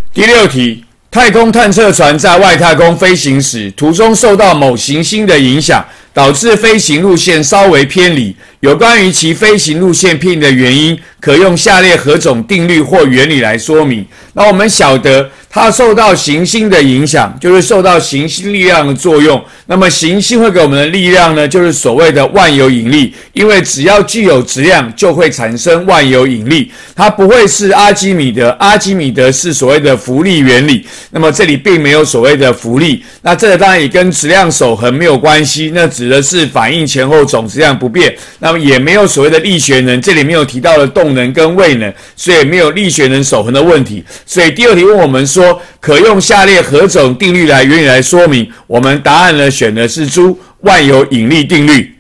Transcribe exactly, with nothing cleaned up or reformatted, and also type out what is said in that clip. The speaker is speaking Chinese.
第六题，太空探测船在外太空飞行时，途中受到某行星的影响，导致飞行路线稍微偏离。有关于其飞行路线偏离的原因，可用下列何种定律或原理来说明？那我们晓得，它受到行星的影响，就是受到行星力量的作用。那么行星会给我们的力量呢，就是所谓的万有引力。因为只要具有质量，就会产生万有引力。它不会是阿基米德，阿基米德是所谓的浮力原理。那么这里并没有所谓的浮力。那这个当然也跟质量守恒没有关系，那指的是反应前后总质量不变。那么也没有所谓的力学能，这里没有提到的动能跟位能，所以没有力学能守恒的问题。所以第二题问我们说，可用下列何种定律来原理来说明？我们答案呢选的是猪万有引力定律。